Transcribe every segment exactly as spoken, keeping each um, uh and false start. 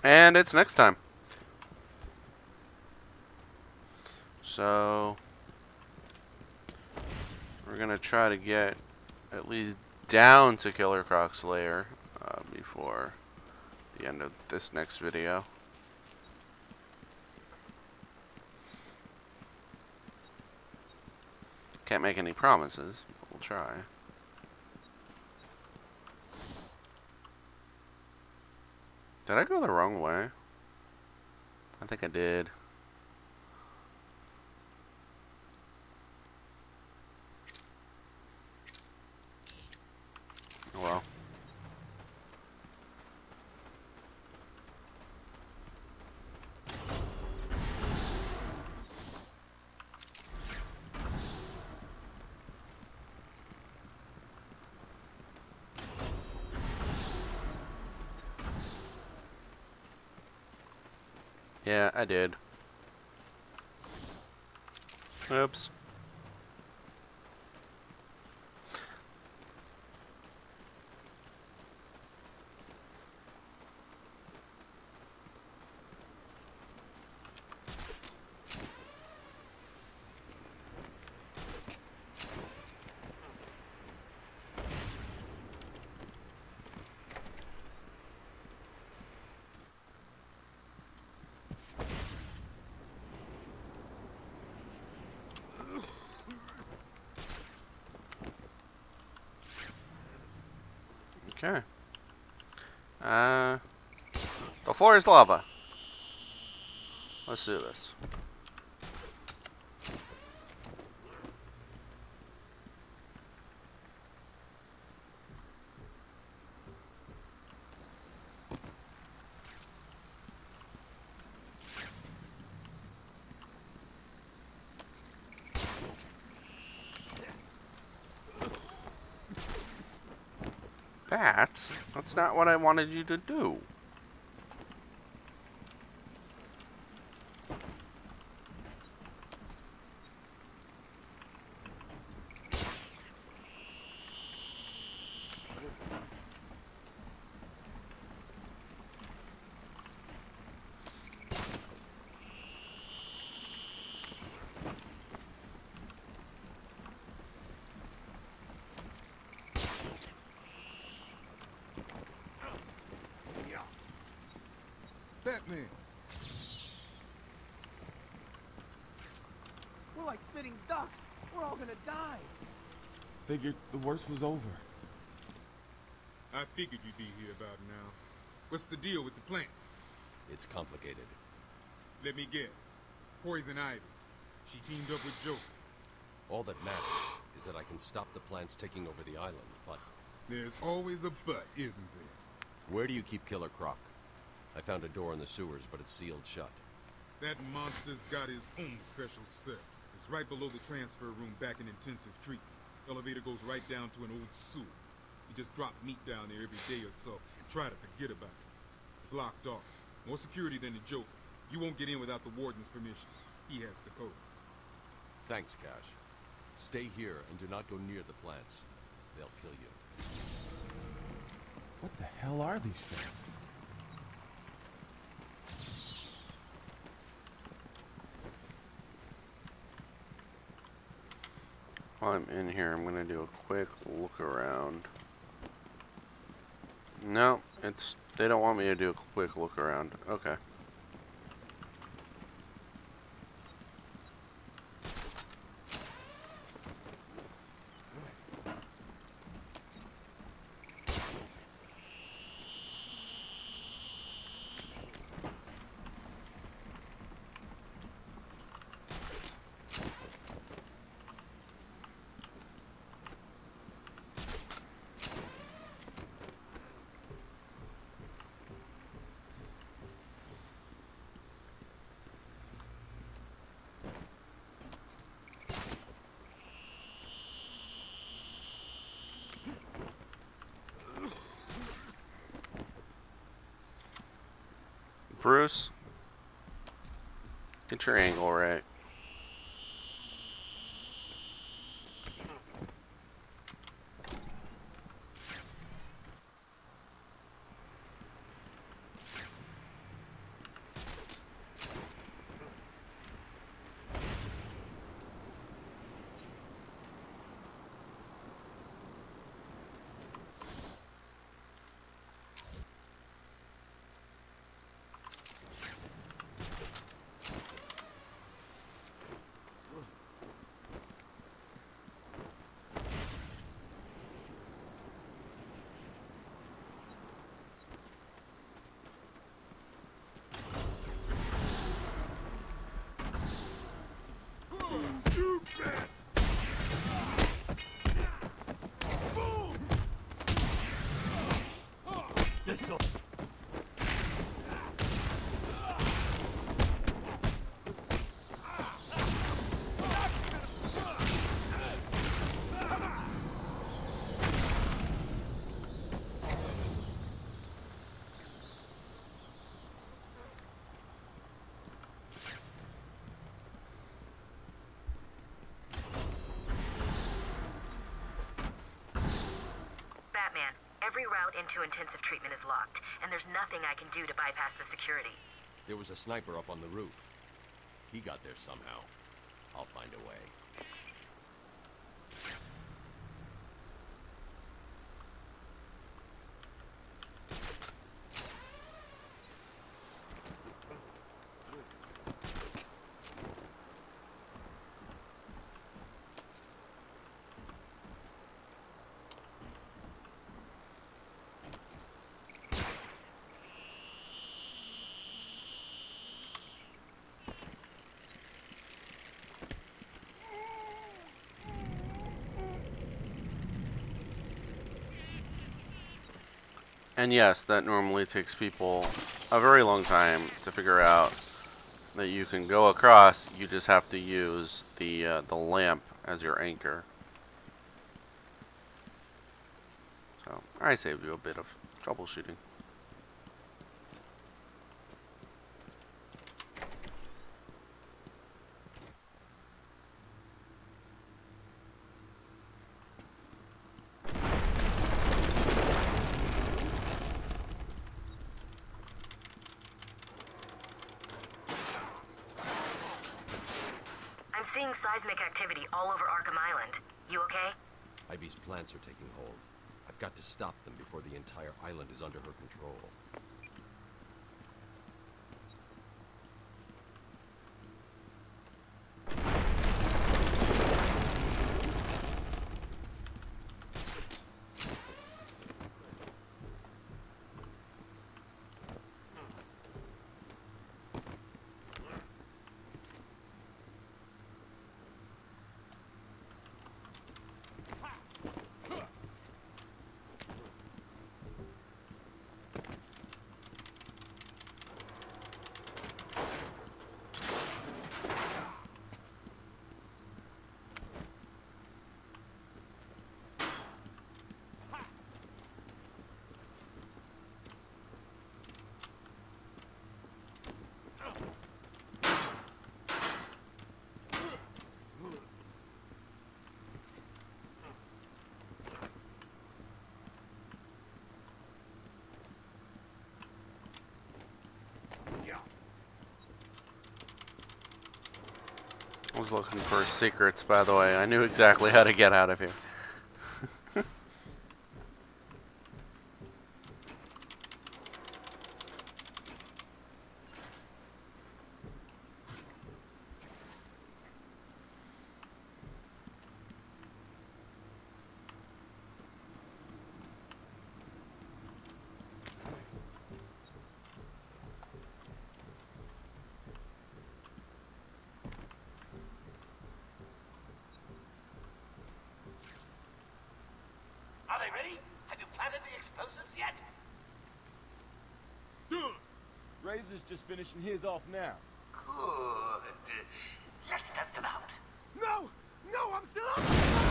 And it's next time. So we're gonna try to get at least down to Killer Croc's lair uh, before the end of this next video. Can't make any promises, but we'll try. Did I go the wrong way? I think I did. Oh well. Yeah, I did. Oops. Okay. Uh, the floor is lava. Let's do this. Bats? That's not what I wanted you to do. Batman. We're like sitting ducks. We're all gonna die. Figured the worst was over. I figured you'd be here about now. What's the deal with the plant? It's complicated. Let me guess. Poison Ivy. She teamed up with Joker. All that matters is that I can stop the plants taking over the island, but... There's always a but, isn't there? Where do you keep Killer Croc? I found a door in the sewers, but it's sealed shut. That monster's got his own special cell. It's right below the transfer room back in intensive treatment. Elevator goes right down to an old sewer. You just drop meat down there every day or so and try to forget about it. It's locked off. More security than the Joker. You won't get in without the warden's permission. He has the codes. Thanks, Cash. Stay here and do not go near the plants. They'll kill you. What the hell are these things? While I'm in here, I'm gonna do a quick look around. No, it's they don't want me to do a quick look around. Okay. Bruce, get your angle right. Every route into intensive treatment is locked, and there's nothing I can do to bypass the security. There was a sniper up on the roof. He got there somehow. I'll find a way. And yes, that normally takes people a very long time to figure out that you can go across. You just have to use the uh, the lamp as your anchor. So I saved you a bit of troubleshooting. Seeing seismic activity all over Arkham Island. You okay? Ivy's plants are taking hold. I've got to stop them before the entire island is under her control. I was looking for secrets, by the way. I knew exactly how to get out of here. Are they ready? Have you planted the explosives yet? Good. Razor's just finishing his off now. Good. Let's test them out. No! No, I'm still up!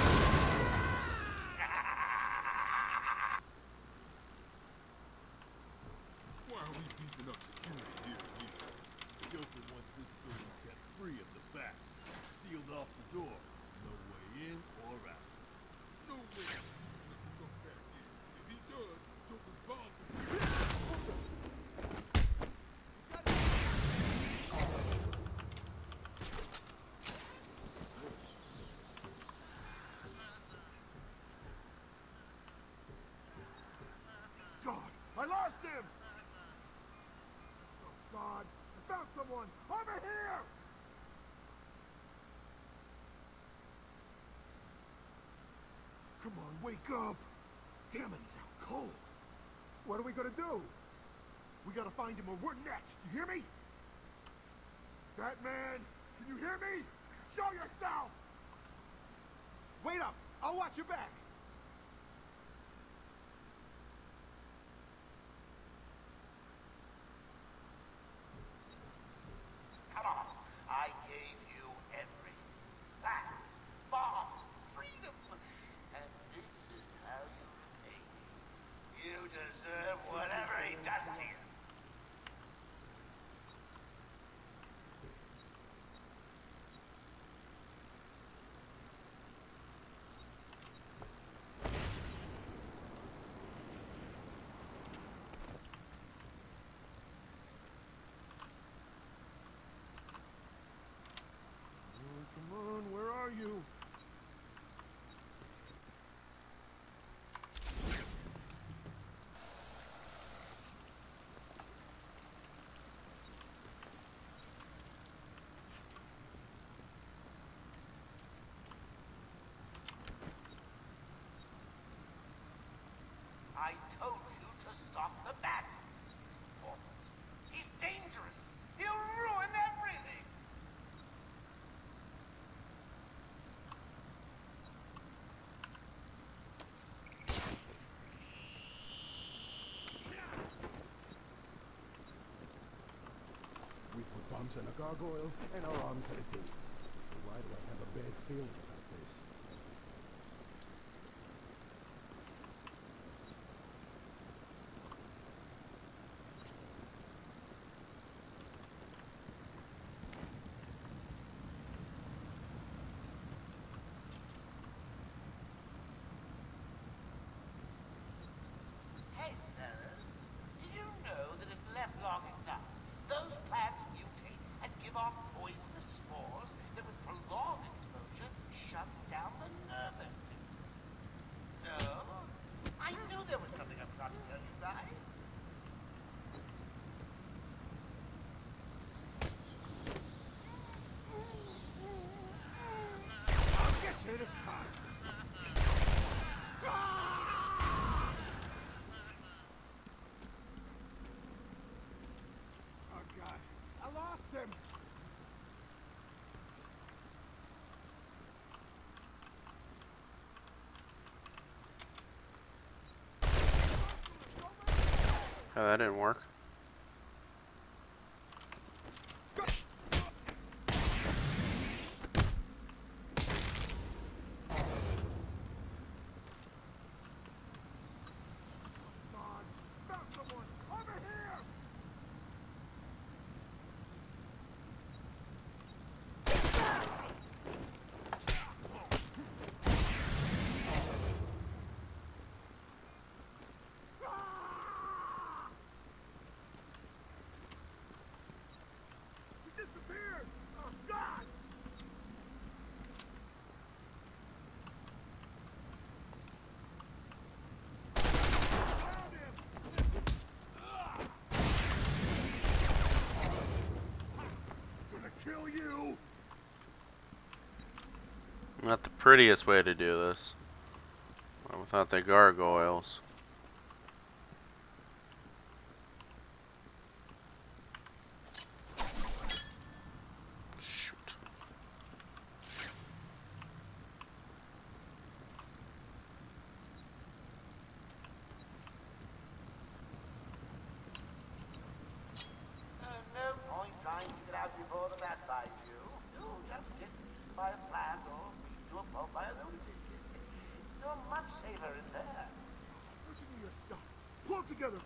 Why are we beefing up security here? The Joker wants this building kept free at the back. Sealed off the door. No way in or out. No way. Let him come back in. If he does, Joker's bound to. God, I lost him! Oh, God, I found someone! Over here! Come on, wake up! Damn it, he's out cold. What are we gonna do? We gotta find him or we're next, you hear me? Batman, can you hear me? Show yourself! Wait up! I'll watch your back! Come on. I gave you everything. Plans, bombs, freedom. And this is how you repay me. You deserve whatever he does to you. bombs and a gargoyle, and our arms are too. So why do I have a bad feeling about this? Hey, fellas, did you know that if left long enough, those plants mutate and give off poisonous spores that with prolonged exposure shuts down the nervous system? No? I knew there was something I forgot to tell you guys. I'll get you this time! Oh God, I lost him! Oh, that didn't work. Come on, found someone! Over here! He disappeared! Oh God! Found him! Gonna kill you! Not the prettiest way to do this. Without the gargoyles. Shoot. Uh, no point trying to get out before the bat bites you. You'll just get by a plant or beat to a pulp by a lunatic. You're much safer in there. Listen to your stuff. Pull it together.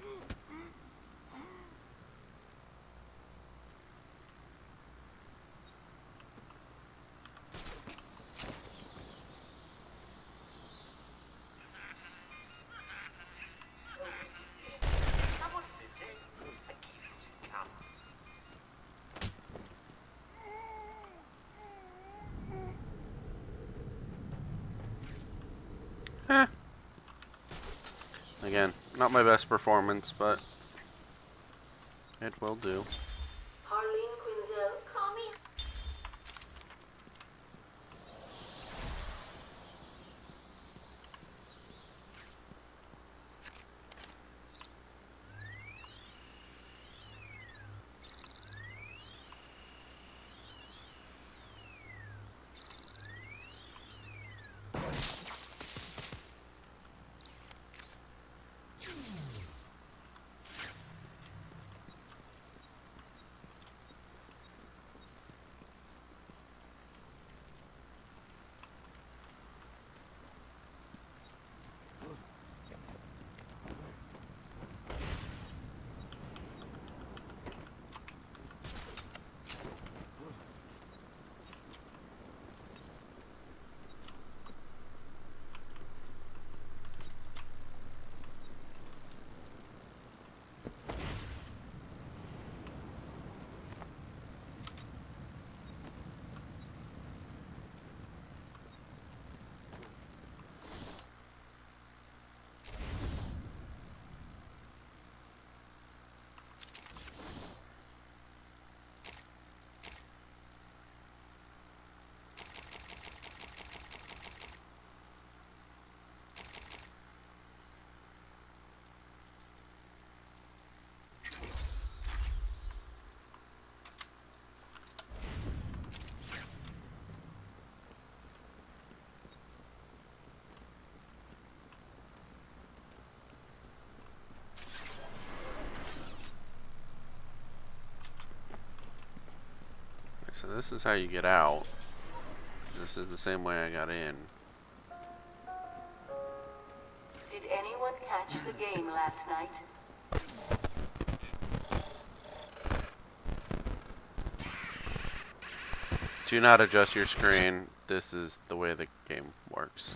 Someone's missing. I keep losing count. Eh. Again, not my best performance, but it will do. Harleen Quinzel, call me. So this is how you get out. This is the same way I got in. Did anyone catch the game last night? Do not adjust your screen. This is the way the game works.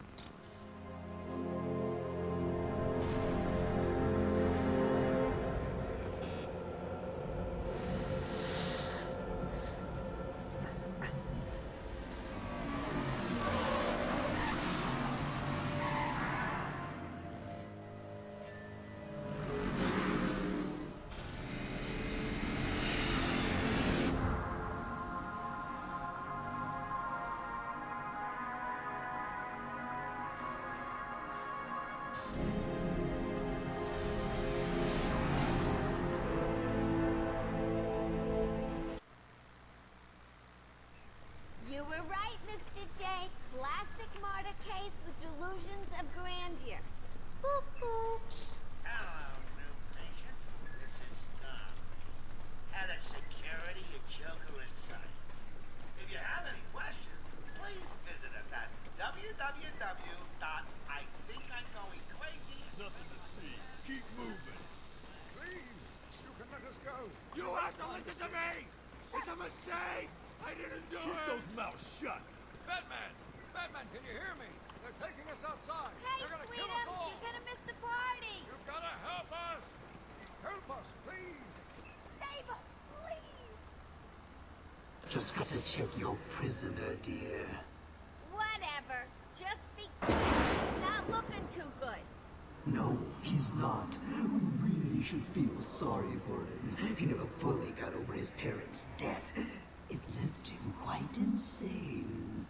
You were right, Mister J. Classic motorcades with delusions of grandeur. Cuckoo. Hello, new patient. This is Tom. Head of security at Joker Asylum. If you have any questions, please visit us at w w w dot I think I'm going crazy. Nothing to see. Keep moving. Please, you can let us go. You have to listen to me! It's a mistake! I didn't do Keep it! Keep those mouths shut! Batman! Batman, can you hear me? They're taking us outside. Hey, They're gonna kill us sweetums, all. you're gonna miss the party. You've gotta help us. Help us, please. Save us, please. Just got to check your prisoner, dear. Whatever. Just be quiet. He's not looking too good. No, he's not. We really should feel sorry for him. He never fully got over his parents' death. It left him quite insane.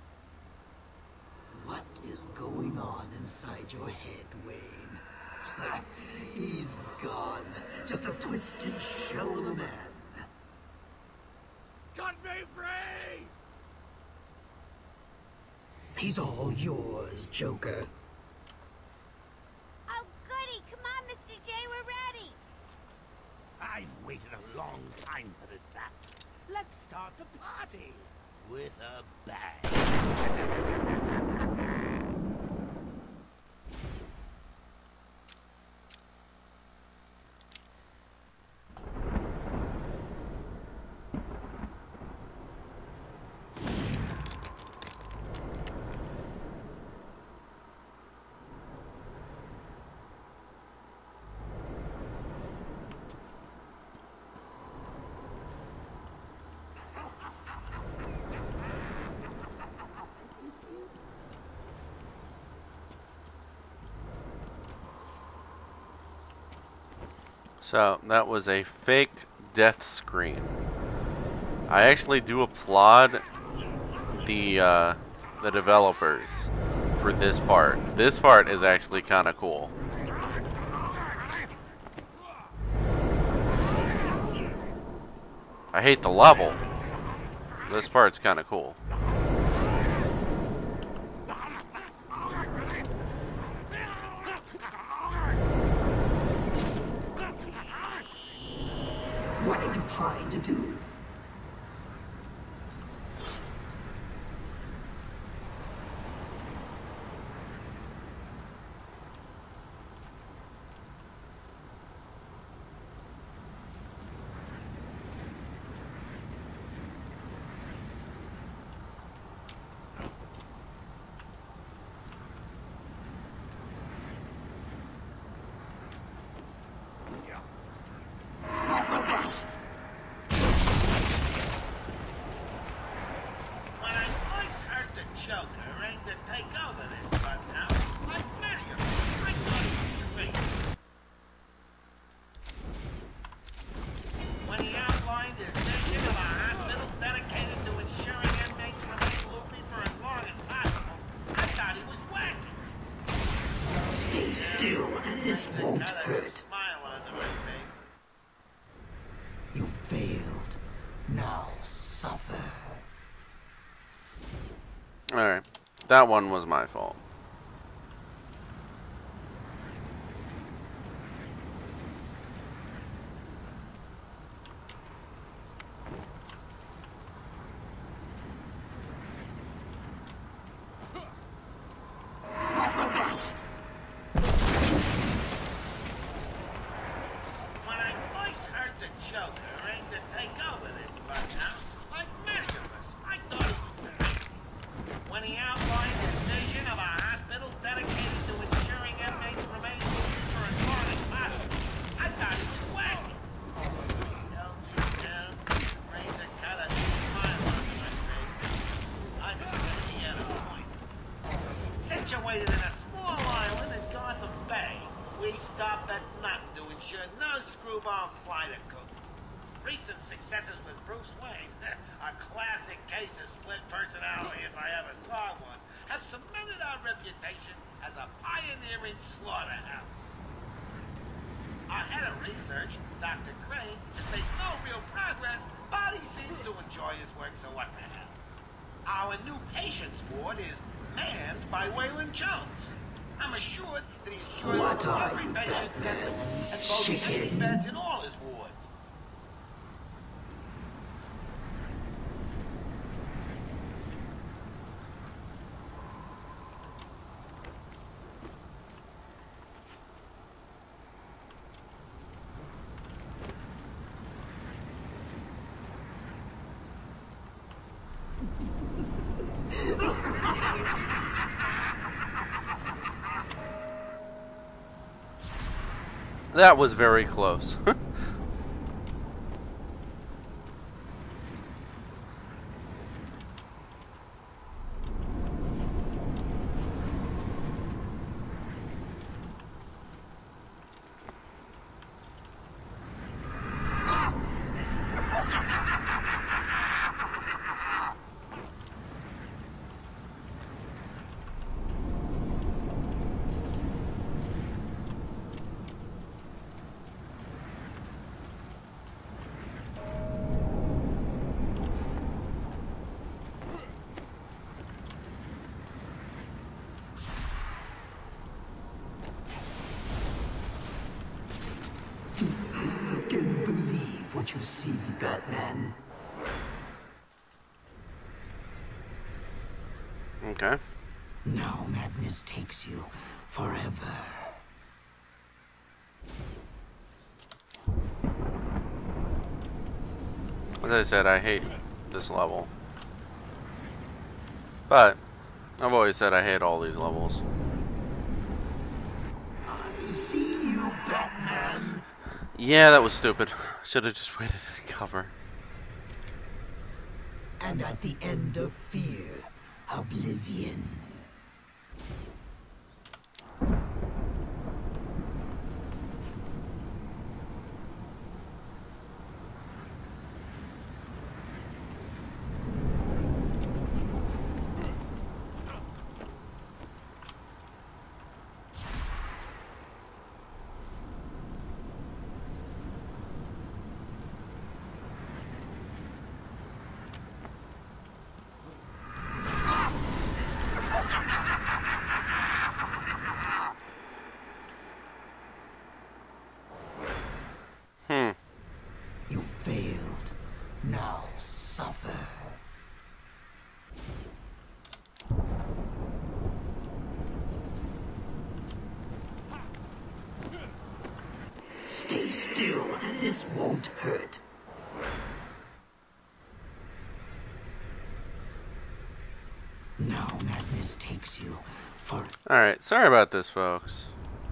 What is going on inside your head, Wayne? He's gone. Just a twisted shell of a man. Cut me free! He's all yours, Joker. Oh, goody. Come on, Mister J, we're ready. I've waited a long time for this dance. Let's start the party with a bang. So that was a fake death screen. I actually do applaud the uh, the developers for this part. This part is actually kind of cool. I hate the level. This part's kind of cool. What are you trying to do? Still, this won't hurt. You failed. Now suffer. Alright. That one was my fault. Joker aimed to take over this bus now, like many of us. I thought he was crazy. When he outlined his vision of a hospital dedicated to ensuring inmates remain looking for a chronic body, I thought he was wacky. He held me down, razor cut a smile on my face. Understood he had a point. Situated in a small island in Gotham Bay, we stopped at nothing to ensure no screwballs fly the coop. Recent successes with Bruce Wayne, a classic case of split personality if I ever saw one, have cemented our reputation as a pioneering slaughterhouse. Our head of research, Doctor Crane, has made no real progress, but he seems to enjoy his work, so what the hell. Our new patients ward is manned by Waylon Jones. I'm assured that he's sure What that are every you, patient Batman? symptom and both empty Chicken? beds in all his wards. That was very close. Can you believe what you see, Batman? Okay. Now madness takes you forever. As I said, I hate this level. But I've always said I hate all these levels. I see you, Batman. Yeah, that was stupid. Should have just waited to cover. And at the end of fear, oblivion. Hmm. You failed. Now suffer. Stay still. This won't hurt. Now madness takes you for... Alright, sorry about this, folks.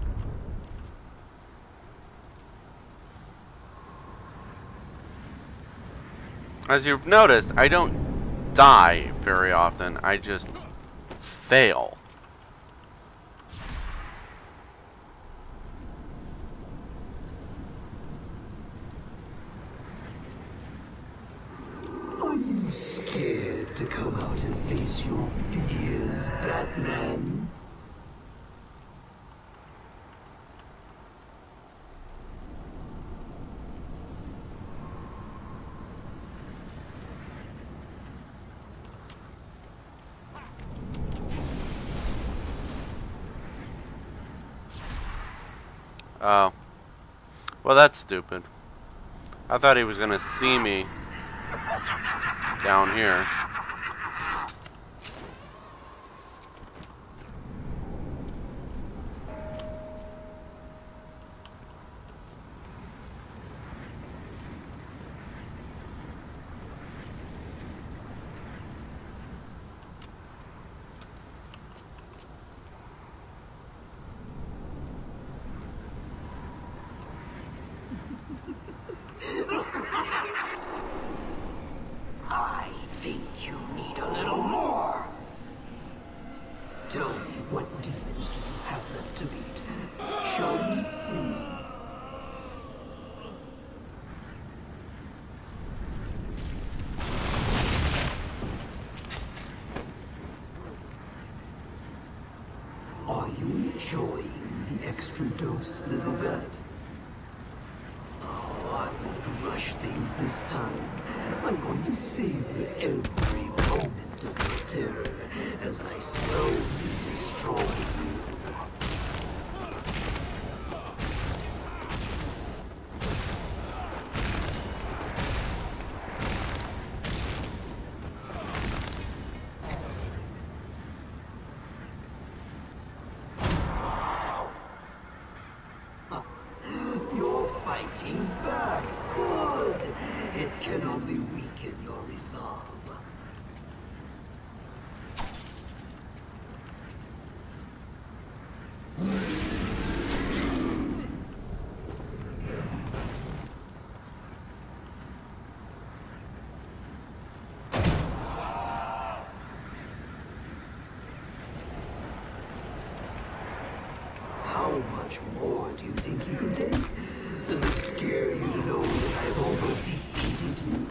As you've noticed, I don't die very often. I just fail. Are you scared to come out and face your fears, Batman? Oh. Well, that's stupid. I thought he was gonna see me down here. extra dose, little bat. Oh, I won't rush things this time. I'm going to savor every moment of your terror as I slowly destroy you. You're fighting back. Good. It can only weaken your resolve. How much more do you think you can take? Does it scare you to know that I've almost defeated you?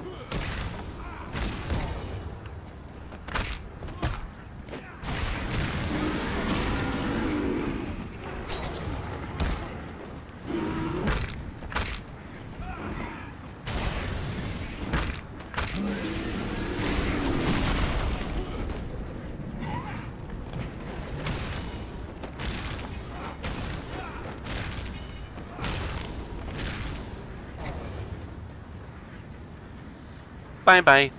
Bye bye.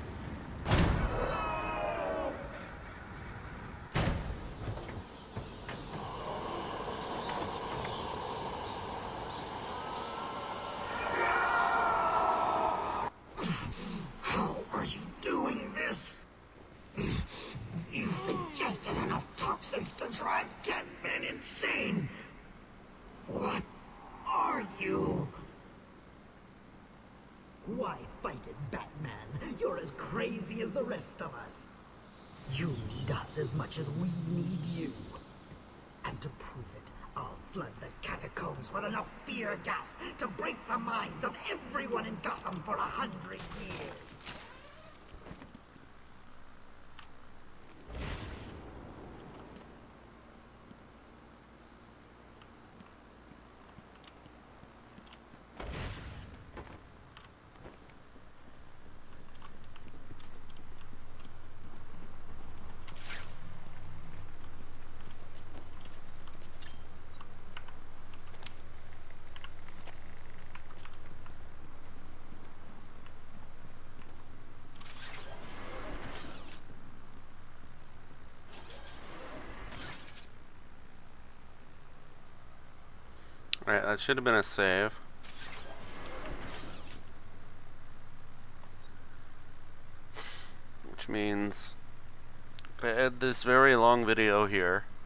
How are you doing this? You've ingested enough toxins to drive dead men insane. What are you? Why fight it, Batman? You're as crazy as the rest of us. You need us as much as we need you. And to prove it, I'll flood the catacombs with enough fear gas to break the minds of everyone in Gotham for a hundred years. Alright, that should have been a save. Which means I end this very long video here.